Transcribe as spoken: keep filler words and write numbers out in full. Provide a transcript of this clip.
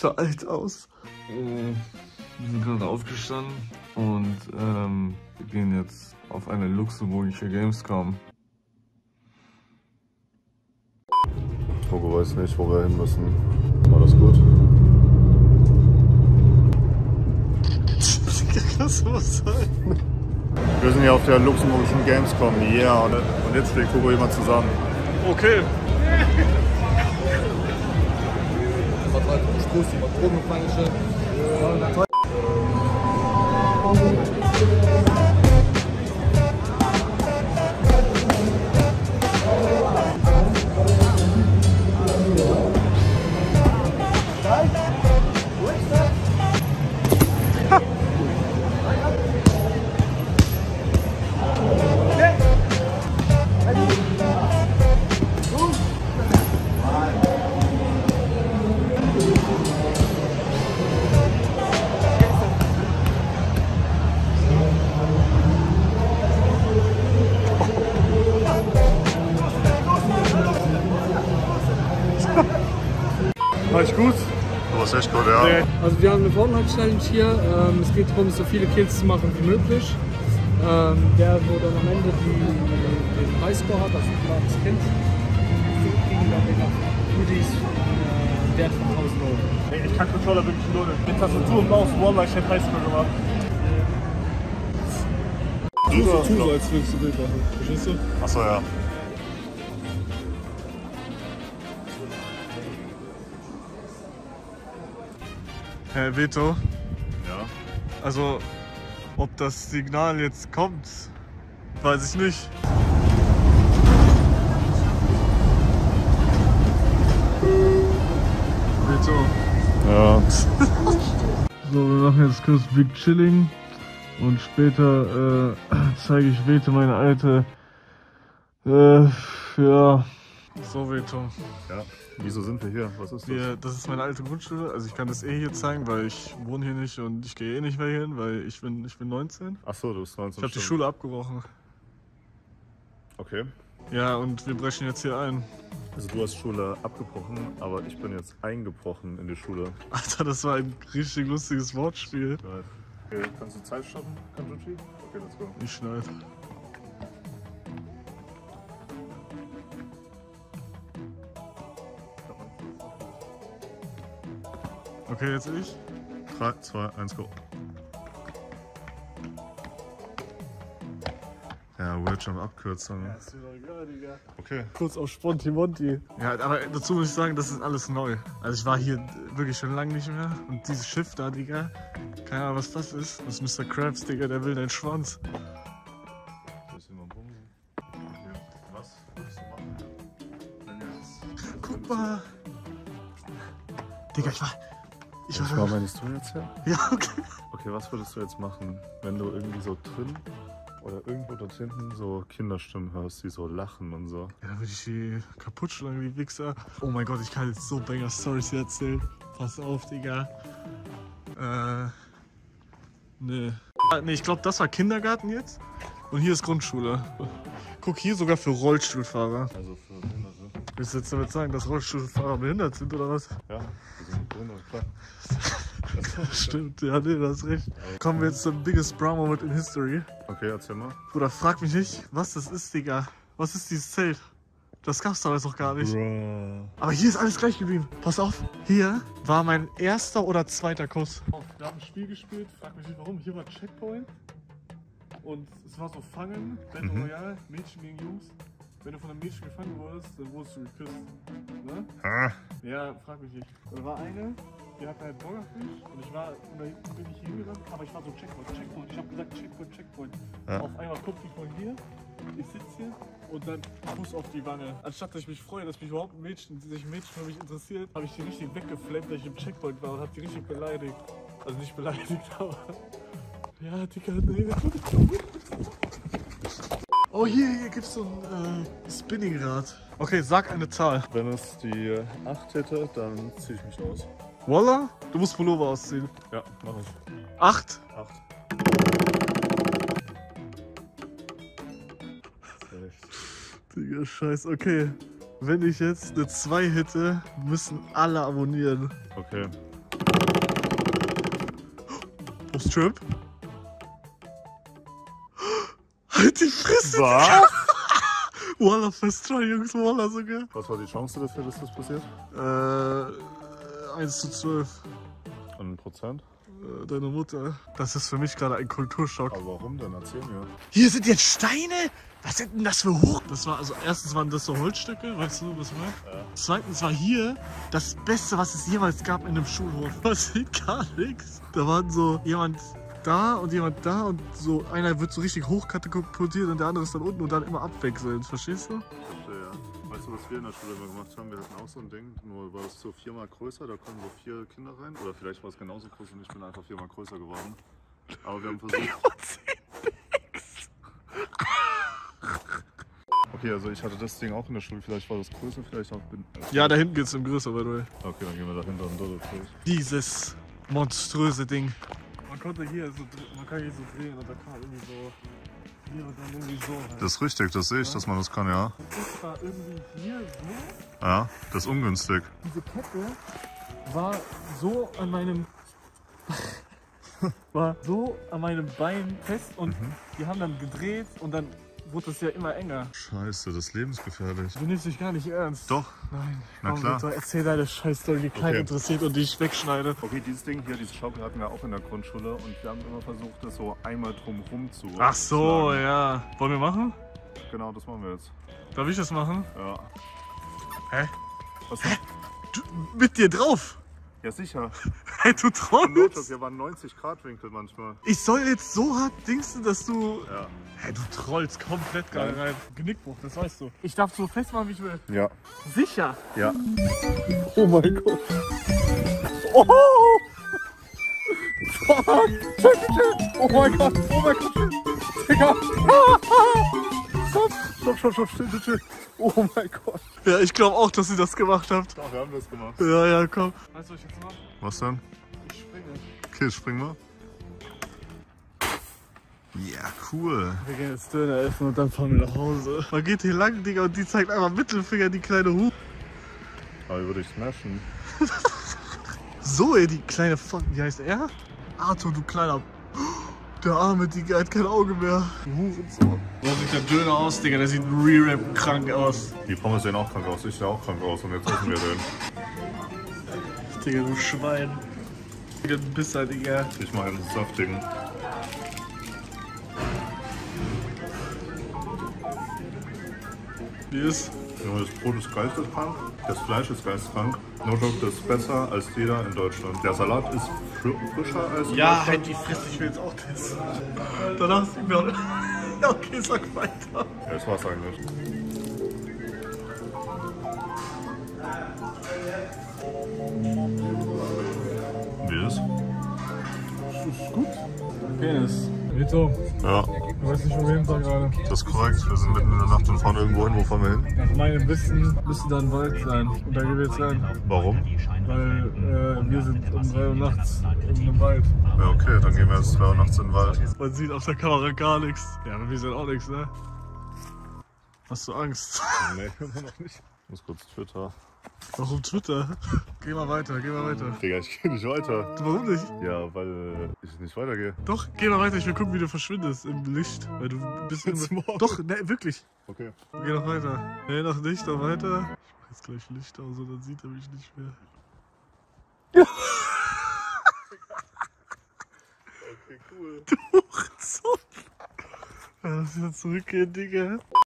so alt aus. Wir sind gerade aufgestanden und ähm, wir gehen jetzt auf eine luxemburgische Gamescom. Togo weiß nicht, wo wir hin müssen. War das gut? Das muss sein. Wir sind ja auf der luxemburgischen Gamescom, yeah, und jetzt fliegt Togo jemand zusammen. Okay. War ich gut? Du warst echt gut, ja. Nee. Also wir haben eine Fortnite-Challenge hier. Ähm, es geht darum, so viele Kills zu machen wie möglich. Ähm, der, wo dann am Ende die, den Highscore hat, also das Kind, kriegen dann den Goodies äh, Wert von tausend Euro. Ey, ich kann Controller wirklich null. Mit Tastatur und Maus, Wallah, ich hätte Highscore gemacht. Du so tun, so als würdest du Bild machen. Verstehst du? Achso, ja. Herr Veto, Ja. also ob das Signal jetzt kommt, weiß ich nicht. Veto. Ja. So, wir machen jetzt kurz Big Chilling und später äh, zeige ich Veto meine alte. Äh, ja. So, Veto. Ja. Wieso sind wir hier? Was ist das? Wir, das ist meine alte Grundschule, also ich kann das eh hier zeigen, weil ich wohne hier nicht und ich gehe eh nicht mehr hier hin, weil ich bin, ich bin neunzehn. Achso, du bist neunzehn. Ich habe die Schule abgebrochen. Okay. Ja, und wir brechen jetzt hier ein. Also du hast Schule abgebrochen, aber ich bin jetzt eingebrochen in die Schule. Alter, das war ein richtig lustiges Wortspiel. Okay, kannst du Zeit stoppen, Kanjuchi? Okay, let's go. Ich schneid. Okay, jetzt ich. drei, zwei, eins, go. Ja, Wordjump Abkürzung. Ja, ist mir doch egal, Digga. Okay. Kurz auf Sponti-Monti. Ja, aber dazu muss ich sagen, das ist alles neu. Also ich war hier wirklich schon lange nicht mehr. Und dieses Schiff da, Digga, keine Ahnung, was das ist. Das ist Mister Krabs, Digga, der will deinen Schwanz. Was würdest du machen, wenn wir jetzt... Guck mal. Digga, ich war... Ich Soll ich mal meine Story erzählen? Ja, okay. Okay, was würdest du jetzt machen, wenn du irgendwie so drin oder irgendwo dort hinten so Kinderstimmen hörst, die so lachen und so? Ja, dann würde ich die kaputt schlagen, die Wichser. Oh mein Gott, ich kann jetzt so Banger Stories hier erzählen. Pass auf, Digga. Äh... Nee. Ah, nee, ich glaube, das war Kindergarten jetzt. Und hier ist Grundschule. Guck, hier sogar für Rollstuhlfahrer. Also für Behinderte. Willst du jetzt damit sagen, dass Rollstuhlfahrer behindert sind, oder was? Ja, die sind behindert, klar. Stimmt, ja, nee, du hast recht. Kommen wir jetzt zum biggest bra moment in history. Okay, erzähl mal. Bruder, frag mich nicht, was das ist, Digga. Was ist dieses Zelt? Das gab's damals noch gar nicht. Bro. Aber hier ist alles gleich geblieben. Pass auf, hier war mein erster oder zweiter Kuss. Wir haben ein Spiel gespielt, frag mich nicht warum. Hier war Checkpoint. Und es war so Fangen, Battle Mhm. Royale, Mädchen gegen Jungs. Wenn du von einem Mädchen gefangen wurdest, dann wurdest du geküsst. Ne? Ah. Ja, frag mich nicht. Da war eine, die hatte halt Burgerfisch und ich war, und da hinten bin ich hingerannt, aber ich war so Checkpoint, Checkpoint. Ich hab gesagt Checkpoint, Checkpoint. Ja. Auf einmal guckt die von hier, ich sitze hier und dann Kuss auf die Wange. Anstatt dass ich mich freue, dass mich überhaupt ein Mädchen, sich ein Mädchen für mich interessiert, habe ich die richtig weggeflammt, dass ich im Checkpoint war und hab die richtig beleidigt. Also nicht beleidigt, aber... Ja, Digga, nee. Oh, hier, hier gibt's so ein äh, Spinningrad. Okay, sag eine Zahl. Wenn es die acht hätte, dann zieh ich mich aus. Wallah? Du musst Pullover ausziehen. Ja, mach ich. Acht? acht. Digga, scheiße. Okay. Wenn ich jetzt eine zwei hätte, müssen alle abonnieren. Okay. Strip. Halt die Fresse! Was? Wallah, fast try, Jungs, Wallah sogar. Was war die Chance dafür, dass das passiert? Äh, eins zu zwölf. Ein Prozent? Äh, deine Mutter. Das ist für mich gerade ein Kulturschock. Aber warum denn? Erzähl mir. Hier sind jetzt Steine? Was sind denn das für Hoch? Das war, also erstens waren das so Holzstücke, weißt du, was war? Ja. Zweitens war hier das Beste, was es jemals gab in einem Schulhof. Das sieht gar nichts. Da waren so jemand da und jemand da und so einer wird so richtig hochkatapultiert und der andere ist dann unten und dann immer abwechselnd. Verstehst du? Verstehe, ja. Weißt du, was wir in der Schule immer gemacht haben? Wir hatten auch so ein Ding, nur war es so viermal größer, da kommen so vier Kinder rein. Oder vielleicht war es genauso groß und ich bin einfach viermal größer geworden. Aber wir haben versucht... Okay, also ich hatte das Ding auch in der Schule, vielleicht war das größer, vielleicht auch... Bin, äh, Ja, da hinten geht's im größer, by the way. Okay, dann gehen wir dahinter und dort durch. Dieses monströse Ding. Man konnte hier so, man kann hier so drehen und da kann man irgendwie so, hier und dann irgendwie so. Halt. Das ist richtig, das sehe ich, dass man das kann, ja. Das war irgendwie hier so. Ja, das ist ungünstig. Diese Kette war so an meinem, war so an meinem Bein fest und mhm. die haben dann gedreht und dann wurde es ja immer enger. Scheiße, das ist lebensgefährlich. Du nimmst dich gar nicht ernst. Doch. Nein. Na komm, klar. Bitte, erzähl deine Scheißstory, die keinen Okay. interessiert und die ich wegschneide. Okay, dieses Ding hier, diese Schaukel hatten wir auch in der Grundschule und wir haben immer versucht, das so einmal drum rum zu Ach so, schlagen. ja. Wollen wir machen? Genau, das machen wir jetzt. Darf ich das machen? Ja. Hä? Was? Du, mit dir drauf? Ja, sicher. Hey, du trollst? Wir waren neunzig Grad Winkel manchmal. Ich soll jetzt so hart dingsen, dass du... Ja. Hey, du trollst komplett gerade rein. Genickbruch, das weißt du. Ich darf so festmachen, wie ich will. Ja. Sicher? Ja. Oh mein Gott. Oh! Fuck! Oh mein Gott! Oh mein Gott! Digga! Stopp! Stopp, stopp, stopp, still, still. Oh mein Gott. Ja, ich glaube auch, dass ihr das gemacht habt. Doch, wir haben das gemacht. Ja, ja, komm. Weißt du, was ich jetzt mache? Was denn? Ich springe. Okay, springen wir. Ja, cool. Wir gehen jetzt Döner essen und dann fahren wir nach Hause. Man geht hier lang, Digga, und die zeigt einfach Mittelfinger, die kleine Hu. Aber würde ich smashen. So, ey, die kleine Fuck. Wie heißt er? Arthur, du kleiner. Der arme Digga hat kein Auge mehr. Du Hurensohn. So sieht der Döner aus, Digga. Der sieht re-rap krank aus. Die Pommes sehen auch krank aus. Ich sehe auch krank aus. Und jetzt essen wir den. Digga, du Schwein. Digga, du bist halt, Digga. Ich mache einen saftigen. Wie ist? Das Brot ist geisteskrank, das Fleisch ist geisteskrank. Notdog ist besser als jeder in Deutschland. Der Salat ist frischer als in Ja, Deutschland. halt die Fresse, ich will jetzt auch testen. Danach sind wir auch... Ja, okay, sag weiter. Ja, das war's eigentlich. Wie ist? Das ist gut. Penis. Vito, Ja, du weißt nicht, wo wir hin sind gerade. das ist korrekt. Wir sind mitten in der Nacht und fahren irgendwo hin. Wo fahren wir hin? Nach meinem Wissen müsste da ein Wald sein. Und da gehen wir jetzt rein. Warum? Weil äh, wir sind um drei Uhr nachts in einem Wald. Ja, okay, dann gehen wir jetzt zwei Uhr nachts in den Wald. Man sieht auf der Kamera gar nichts. Ja, aber wir sehen auch nichts, ne? Hast du Angst? Nee, immer noch nicht. Ich muss kurz Twitter. Warum Twitter? Geh mal weiter, geh mal weiter. Digga, ich geh nicht weiter. Warum nicht? Ja, weil ich nicht weitergehe. Doch, geh mal weiter, ich will gucken, wie du verschwindest im Licht. Weil du bist Bis immer... morgen. Doch, ne, wirklich. Okay. Geh noch weiter. Nee, noch nicht, noch weiter. Ich mach jetzt gleich Licht aus und dann sieht er mich nicht mehr. Okay, cool. Du Hurensohn. Ja, lass wieder zurückgehen, Digga.